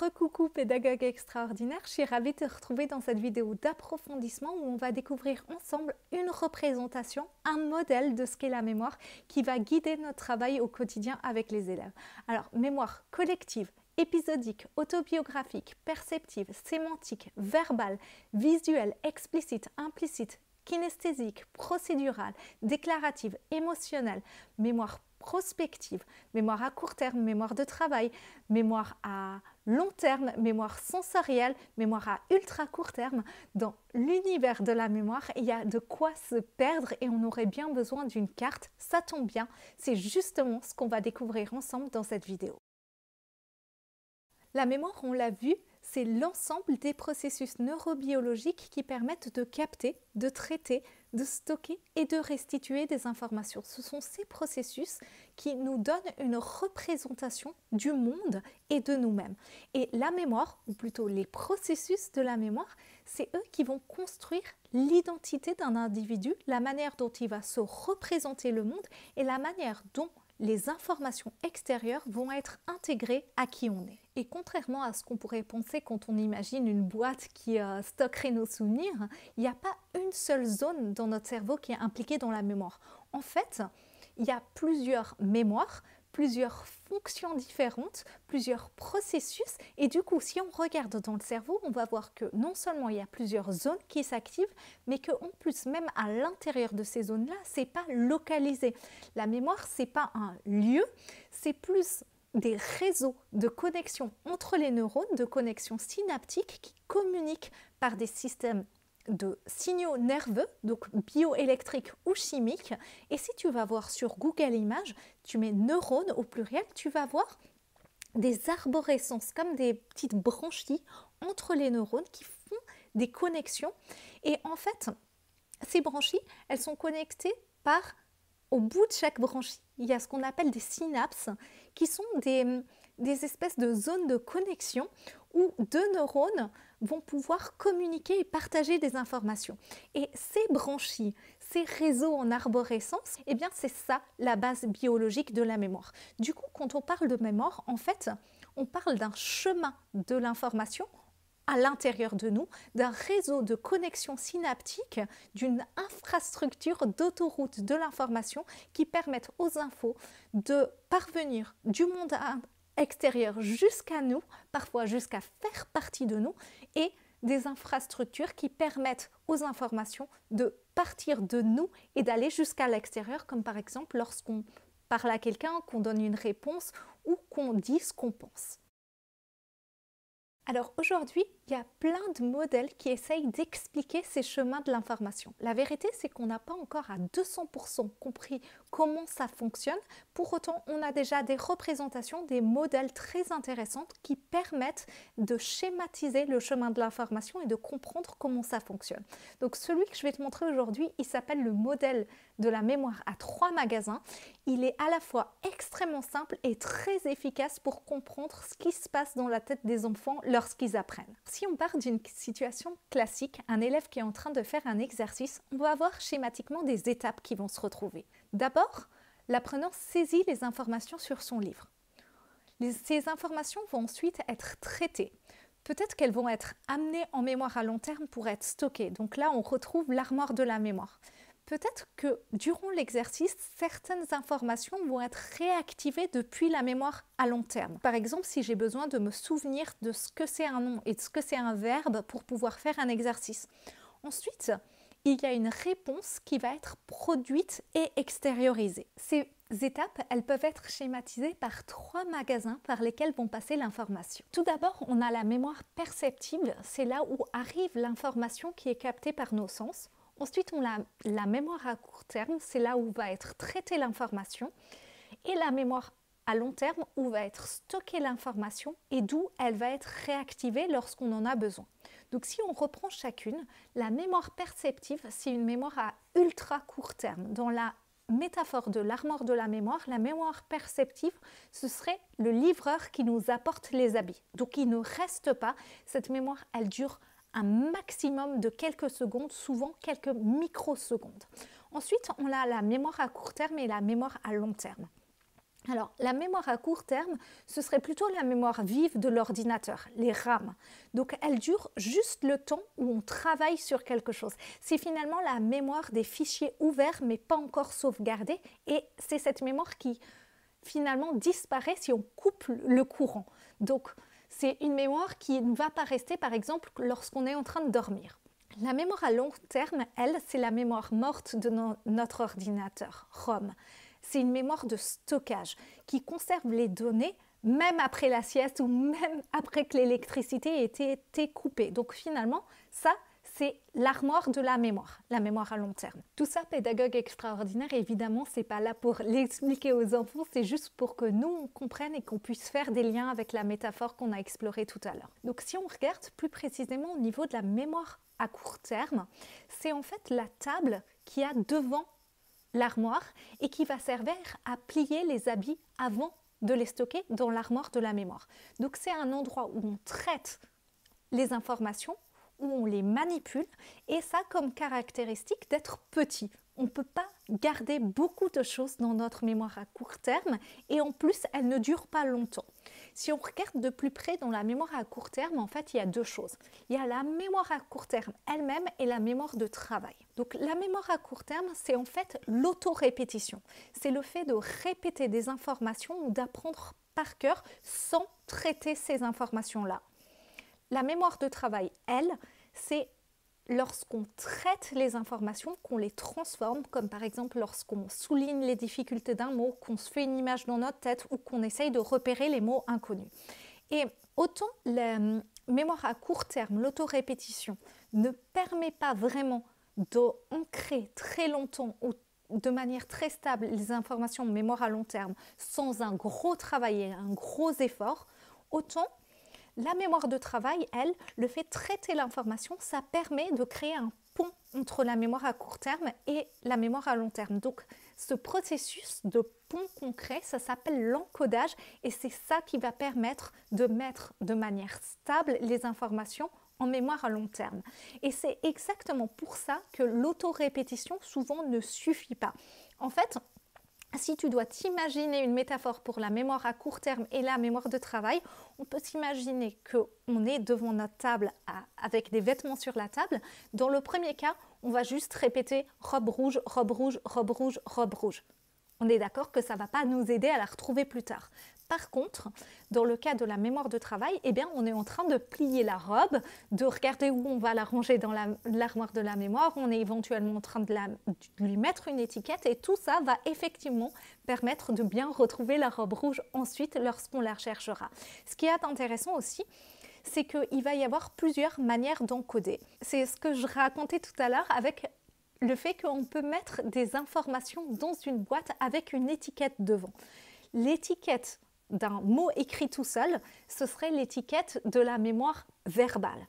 Recoucou pédagogue extraordinaire, je suis ravie de te retrouver dans cette vidéo d'approfondissement où on va découvrir ensemble une représentation, un modèle de ce qu'est la mémoire qui va guider notre travail au quotidien avec les élèves. Alors, mémoire collective, épisodique, autobiographique, perceptive, sémantique, verbale, visuelle, explicite, implicite, kinesthésique, procédurale, déclarative, émotionnelle, mémoire prospective, mémoire à court terme, mémoire de travail, mémoire à long terme, mémoire sensorielle, mémoire à ultra court terme. Dans l'univers de la mémoire, il y a de quoi se perdre et on aurait bien besoin d'une carte. Ça tombe bien, c'est justement ce qu'on va découvrir ensemble dans cette vidéo. La mémoire, on l'a vu, c'est l'ensemble des processus neurobiologiques qui permettent de capter, de traiter, de stocker et de restituer des informations. Ce sont ces processus qui nous donnent une représentation du monde et de nous-mêmes. Et la mémoire, ou plutôt les processus de la mémoire, c'est eux qui vont construire l'identité d'un individu, la manière dont il va se représenter le monde et la manière dont les informations extérieures vont être intégrées à qui on est. Et contrairement à ce qu'on pourrait penser quand on imagine une boîte qui stockerait nos souvenirs, il n'y a pas une seule zone dans notre cerveau qui est impliquée dans la mémoire. En fait, il y a plusieurs mémoires, plusieurs fonctions différentes, plusieurs processus et du coup, si on regarde dans le cerveau, on va voir que non seulement il y a plusieurs zones qui s'activent, mais qu'en plus, même à l'intérieur de ces zones-là, c'est pas localisé. La mémoire, c'est pas un lieu, c'est plus des réseaux de connexion entre les neurones, de connexions synaptiques qui communiquent par des systèmes de signaux nerveux, donc bioélectriques ou chimiques. Et si tu vas voir sur Google Images, tu mets neurones au pluriel, tu vas voir des arborescences comme des petites branchies entre les neurones qui font des connexions. Et en fait, ces branchies, elles sont connectées au bout de chaque branchie, il y a ce qu'on appelle des synapses qui sont des espèces de zones de connexion où deux neurones vont pouvoir communiquer et partager des informations. Et ces branchies, ces réseaux en arborescence, eh bien c'est ça la base biologique de la mémoire. Du coup, quand on parle de mémoire, en fait, on parle d'un chemin de l'information à l'intérieur de nous, d'un réseau de connexion synaptique, d'une infrastructure d'autoroute de l'information qui permettent aux infos de parvenir du monde extérieur jusqu'à nous, parfois jusqu'à faire partie de nous, et des infrastructures qui permettent aux informations de partir de nous et d'aller jusqu'à l'extérieur, comme par exemple lorsqu'on parle à quelqu'un, qu'on donne une réponse ou qu'on dit ce qu'on pense. Alors aujourd'hui, il y a plein de modèles qui essayent d'expliquer ces chemins de l'information. La vérité, c'est qu'on n'a pas encore à 200% compris comment ça fonctionne. Pour autant, on a déjà des représentations, des modèles très intéressants qui permettent de schématiser le chemin de l'information et de comprendre comment ça fonctionne. Donc celui que je vais te montrer aujourd'hui, il s'appelle le modèle de la mémoire à 3 magasins. Il est à la fois extrêmement simple et très efficace pour comprendre ce qui se passe dans la tête des enfants lorsqu'ils apprennent. Si on part d'une situation classique, un élève qui est en train de faire un exercice, on va avoir schématiquement des étapes qui vont se retrouver. D'abord, l'apprenant saisit les informations sur son livre. Ces informations vont ensuite être traitées. Peut-être qu'elles vont être amenées en mémoire à long terme pour être stockées. Donc là, on retrouve l'armoire de la mémoire. Peut-être que durant l'exercice, certaines informations vont être réactivées depuis la mémoire à long terme. Par exemple, si j'ai besoin de me souvenir de ce que c'est un nom et de ce que c'est un verbe pour pouvoir faire un exercice. Ensuite, il y a une réponse qui va être produite et extériorisée. Ces étapes, elles peuvent être schématisées par 3 magasins par lesquels vont passer l'information. Tout d'abord, on a la mémoire perceptive, c'est là où arrive l'information qui est captée par nos sens. Ensuite, on a la mémoire à court terme, c'est là où va être traitée l'information, et la mémoire à long terme où va être stockée l'information et d'où elle va être réactivée lorsqu'on en a besoin. Donc si on reprend chacune, la mémoire perceptive, c'est une mémoire à ultra court terme. Dans la métaphore de l'armoire de la mémoire perceptive, ce serait le livreur qui nous apporte les habits. Donc il ne reste pas, cette mémoire, elle dure un maximum de quelques secondes, souvent quelques microsecondes. Ensuite, on a la mémoire à court terme et la mémoire à long terme. Alors, la mémoire à court terme, ce serait plutôt la mémoire vive de l'ordinateur, les RAM. Donc, elle dure juste le temps où on travaille sur quelque chose. C'est finalement la mémoire des fichiers ouverts mais pas encore sauvegardés. Et c'est cette mémoire qui, finalement, disparaît si on coupe le courant. Donc, c'est une mémoire qui ne va pas rester, par exemple, lorsqu'on est en train de dormir. La mémoire à long terme, elle, c'est la mémoire morte de notre ordinateur, ROM. C'est une mémoire de stockage qui conserve les données même après la sieste ou même après que l'électricité ait été coupée. Donc finalement, ça, c'est l'armoire de la mémoire à long terme. Tout ça, pédagogue extraordinaire, évidemment, c'est pas là pour l'expliquer aux enfants, c'est juste pour que nous, on comprenne et qu'on puisse faire des liens avec la métaphore qu'on a explorée tout à l'heure. Donc si on regarde plus précisément au niveau de la mémoire à court terme, c'est en fait la table qui a devant l'armoire et qui va servir à plier les habits avant de les stocker dans l'armoire de la mémoire. Donc c'est un endroit où on traite les informations, où on les manipule, et ça comme caractéristique d'être petit. On ne peut pas garder beaucoup de choses dans notre mémoire à court terme, et en plus, elle ne dure pas longtemps. Si on regarde de plus près dans la mémoire à court terme, en fait, il y a deux choses. Il y a la mémoire à court terme elle-même et la mémoire de travail. Donc la mémoire à court terme, c'est en fait l'autorépétition. C'est le fait de répéter des informations ou d'apprendre par cœur sans traiter ces informations-là. La mémoire de travail, elle, c'est lorsqu'on traite les informations, qu'on les transforme, comme par exemple lorsqu'on souligne les difficultés d'un mot, qu'on se fait une image dans notre tête ou qu'on essaye de repérer les mots inconnus. Et autant la mémoire à court terme, l'autorépétition, ne permet pas vraiment d'ancrer très longtemps ou de manière très stable les informations de mémoire à long terme sans un gros travail et un gros effort, autant la mémoire de travail, elle, le fait de traiter l'information, ça permet de créer un pont entre la mémoire à court terme et la mémoire à long terme. Donc, ce processus de pont concret, ça s'appelle l'encodage et c'est ça qui va permettre de mettre de manière stable les informations en mémoire à long terme. Et c'est exactement pour ça que l'autorépétition souvent ne suffit pas. En fait, si tu dois t'imaginer une métaphore pour la mémoire à court terme et la mémoire de travail, on peut s'imaginer qu'on est devant notre table avec des vêtements sur la table. Dans le premier cas, on va juste répéter robe rouge, robe rouge, robe rouge, robe rouge. On est d'accord que ça ne va pas nous aider à la retrouver plus tard. Par contre, dans le cas de la mémoire de travail, eh bien, on est en train de plier la robe, de regarder où on va la ranger dans l'armoire de la mémoire, on est éventuellement en train de lui mettre une étiquette et tout ça va effectivement permettre de bien retrouver la robe rouge ensuite lorsqu'on la recherchera. Ce qui est intéressant aussi, c'est qu'il va y avoir plusieurs manières d'encoder. C'est ce que je racontais tout à l'heure avec le fait qu'on peut mettre des informations dans une boîte avec une étiquette devant. L'étiquette d'un mot écrit tout seul, ce serait l'étiquette de la mémoire verbale.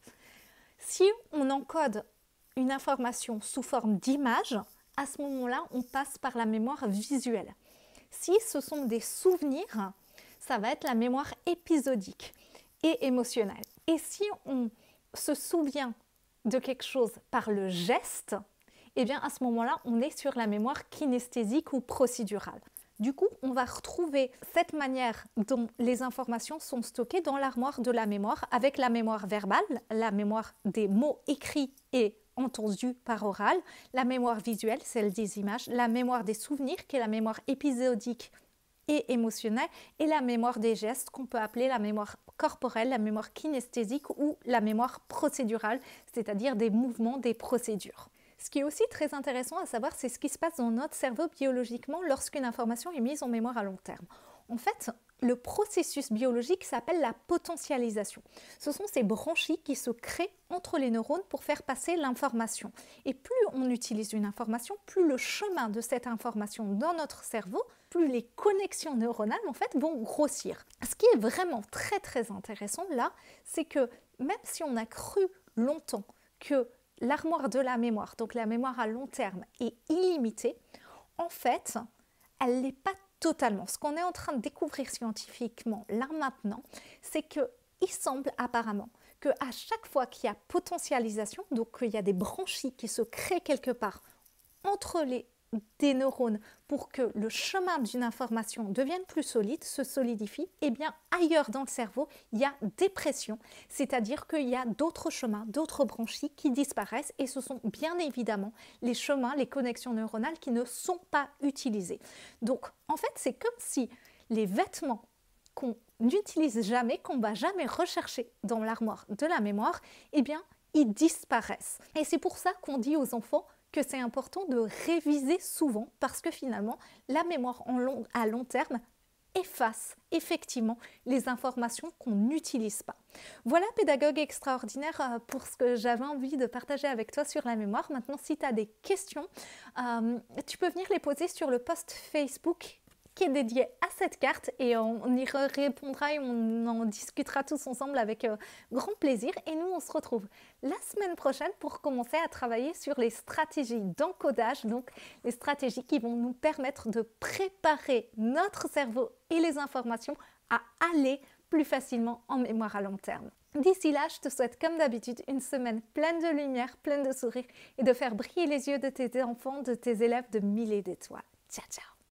Si on encode une information sous forme d'image, à ce moment-là, on passe par la mémoire visuelle. Si ce sont des souvenirs, ça va être la mémoire épisodique et émotionnelle. Et si on se souvient de quelque chose par le geste, eh bien à ce moment-là, on est sur la mémoire kinesthésique ou procédurale. Du coup, on va retrouver cette manière dont les informations sont stockées dans l'armoire de la mémoire avec la mémoire verbale, la mémoire des mots écrits et entendus par oral, la mémoire visuelle, celle des images, la mémoire des souvenirs qui est la mémoire épisodique et émotionnelle et la mémoire des gestes qu'on peut appeler la mémoire corporelle, la mémoire kinesthésique ou la mémoire procédurale, c'est-à-dire des mouvements, des procédures. Ce qui est aussi très intéressant à savoir, c'est ce qui se passe dans notre cerveau biologiquement lorsqu'une information est mise en mémoire à long terme. En fait, le processus biologique s'appelle la potentialisation. Ce sont ces branchies qui se créent entre les neurones pour faire passer l'information. Et plus on utilise une information, plus le chemin de cette information dans notre cerveau, plus les connexions neuronales en fait vont grossir. Ce qui est vraiment très très intéressant là, c'est que même si on a cru longtemps que l'armoire de la mémoire, donc la mémoire à long terme, est illimitée, en fait, elle ne l'est pas totalement. Ce qu'on est en train de découvrir scientifiquement là maintenant, c'est qu'il semble apparemment qu'à chaque fois qu'il y a potentialisation, donc qu'il y a des branchies qui se créent quelque part entre les des neurones pour que le chemin d'une information devienne plus solide, se solidifie, eh bien ailleurs dans le cerveau, il y a des pressions, c'est-à-dire qu'il y a d'autres chemins, d'autres branchies qui disparaissent et ce sont bien évidemment les chemins, les connexions neuronales qui ne sont pas utilisées. Donc en fait, c'est comme si les vêtements qu'on n'utilise jamais, qu'on ne va jamais rechercher dans l'armoire de la mémoire, eh bien, ils disparaissent. Et c'est pour ça qu'on dit aux enfants que c'est important de réviser souvent parce que finalement, la mémoire à long terme efface effectivement les informations qu'on n'utilise pas. Voilà, pédagogue extraordinaire, pour ce que j'avais envie de partager avec toi sur la mémoire. Maintenant, si tu as des questions, tu peux venir les poser sur le post Facebook qui est dédié à cette carte et on y répondra et on en discutera tous ensemble avec grand plaisir. Et nous, on se retrouve la semaine prochaine pour commencer à travailler sur les stratégies d'encodage, donc les stratégies qui vont nous permettre de préparer notre cerveau et les informations à aller plus facilement en mémoire à long terme. D'ici là, je te souhaite comme d'habitude une semaine pleine de lumière, pleine de sourires et de faire briller les yeux de tes enfants, de tes élèves de milliers d'étoiles. Ciao, ciao!